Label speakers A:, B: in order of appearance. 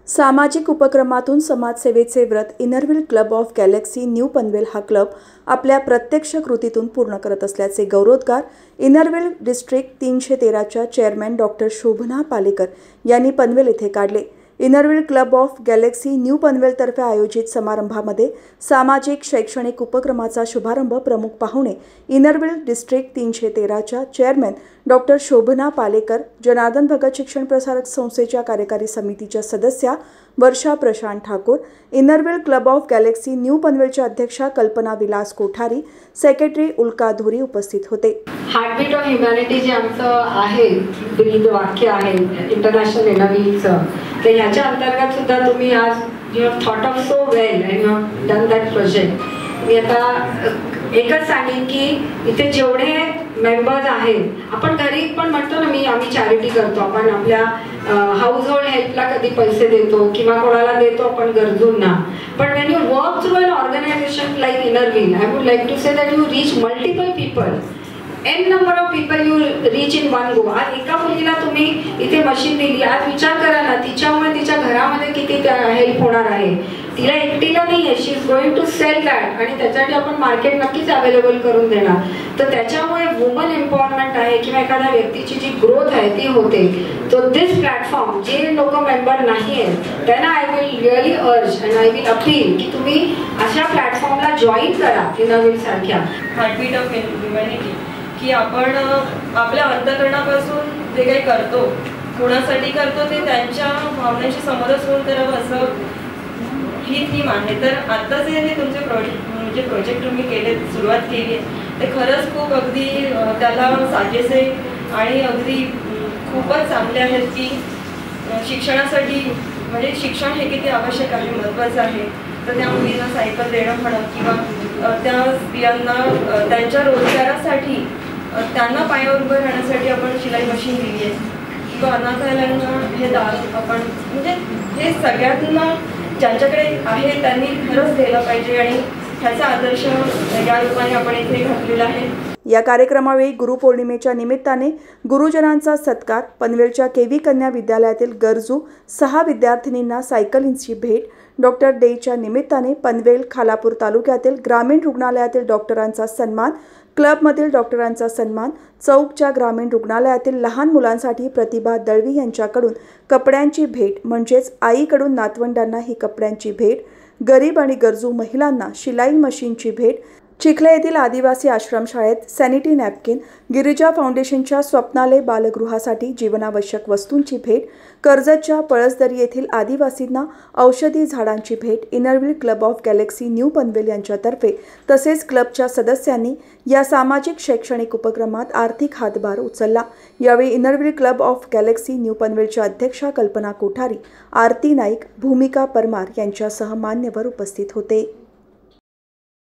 A: सामाजिक उपक्रमातून समाजसेवेचे व्रत Inner Wheel club of Galaxy New Panvel हा क्लब आपल्या प्रत्यक्ष कृतीतून पूर्ण करत असल्याचे गौरवोद्गार इनरव्हील डिस्ट्रिक्ट 313च्या चेअरमॅन डॉक्टर शोभना पालेकर यांनी पनवेल येथे काढले। Inner Wheel club of Galaxy New पनवेलतर्फे आयोजित समारंभामध्ये सामाजिक शैक्षणिक उपक्रमाचा शुभारंभ प्रमुख पाहुणे इनरव्हील डिस्ट्रिक्ट 313च्या चेअरमॅन डॉक्टर शोभना पालेकर, जनार्दन भगत शिक्षण प्रसारक संस्थेच्या कार्यकारी समितीच्या सदस्या Varsha Prashant Thakur, Inner Wheel club of Galaxy New पनवेलच्या अध्यक्षा कल्पना विलास कोठारी, सेक्रेटरी उल्का धुरी उपस्थित होते।
B: हार्टबीट ऑफ ह्युमॅनिटी जे आमचं आहे ब्रीद वाक्य आहे इंटरनॅशनल इनरव्हीलचं, तर ह्याच्या अंतर्गत सुद्धा तुम्ही आज you have thought of so well and you have done that project. मी आता एकच सांगेन की इथे जेवढे मेंबर्स आहेत, आपण घरी पण म्हणतो ना आम्ही चॅरिटी करतो, आपण आपल्या हाऊस होल्ड हेल्पला कधी पैसे देतो किंवा कोणाला देतो आपण गरजूंना, पण when you work through an organisation like Inner Wheel, I would like to say that you reach multiple people, an number of people you reach in one go. आज एका मुलीला तुम्ही इथे मशीन दिली, आज विचार करा ना तिच्यामुळे तिच्या घरामध्ये किती हेल्प होणार आहे। तिला एकटीला नाही आहे, she is going to sell that, आणि त्याच्यासाठी आपण मार्केट नक्कीच अवेलेबल करून देणार। तर त्याच्यामुळे वुमन एम्पॉवरमेंट आहे किंवा एखाद्या व्यक्तीची जी ग्रोथ आहे ती होते। तो दिस प्लॅटफॉर्म जे लोक मेंबर नाही आहेत त्यांना I will really urge and I will appeal की तुम्ही अशा प्लॅटफॉर्मला जॉईन करा इनरव्हील सारख्या।
C: हार्टबीट ऑफ ह्युमॅनिटी की आपण आपल्या अंतःकरणापासून जे काही करतो, कोणासाठी करतो ते त्यांच्या भावनांशी समरस होऊन करावं असं ही थीम आहे। तर आत्ताच हे तुमचे प्रोजेक्ट तुम्ही केले, सुरुवात केली आहे ते खरंच खूप अगदी त्याला साजेसे आणि अगदी खूपच चांगले आहेत की शिक्षणासाठी, म्हणजे शिक्षण हे किती आवश्यक आहे, महत्त्वाचं आहे। तर त्या मुलींना सायकल देणं म्हणा किंवा त्या स्त्रियांना त्यांच्या रोजगारासाठी, त्यांना पायावर उभं राहण्यासाठी आपण शिलाई मशीन दिली आहे किंवा अनाथालयांना हे दार आपण, म्हणजे हे सगळ्यांना ज्यांच्याकडे आहे त्यांनी खरंच द्यायला पाहिजे आणि ह्याचा आदर्श या रूपाने आपण इथे घातलेला आहे।
A: या कार्यक्रमावेळी गुरुपौर्णिमेच्या निमित्ताने गुरुजनांचा सत्कार, पनवेलच्या केवी कन्या विद्यालयातील गरजू 6 विद्यार्थिनींना सायकलींची भेट, डॉक्टर डेच्या निमित्ताने पनवेल खालापूर तालुक्यातील ग्रामीण रुग्णालयातील डॉक्टरांचा सन्मान, क्लबमधील डॉक्टरांचा सन्मान, चौकच्या ग्रामीण रुग्णालयातील लहान मुलांसाठी प्रतिभा दळवी यांच्याकडून कपड्यांची भेट, म्हणजेच आईकडून नातवंडांना ही कपड्यांची भेट, गरीब आणि गरजू महिलांना शिलाई मशीनची भेट, चिखले येथील आदिवासी आश्रमशाळेत सॅनिटरी नॅपकिन, गिरिजा फाउंडेशनच्या स्वप्नालय बालगृहासाठी जीवनावश्यक वस्तूंची भेट, कर्जतच्या पळसदरी येथील आदिवासींना औषधी झाडांची भेट, Inner Wheel club of Galaxy New Panvel यांच्यातर्फे तसेच क्लबच्या सदस्यांनी या सामाजिक शैक्षणिक उपक्रमात आर्थिक हातभार उचलला। यावेळी Inner Wheel club of Galaxy New पनवेलच्या अध्यक्षा कल्पना कोठारी, आरती नाईक, भूमिका परमार यांच्यासह मान्यवर उपस्थित होते।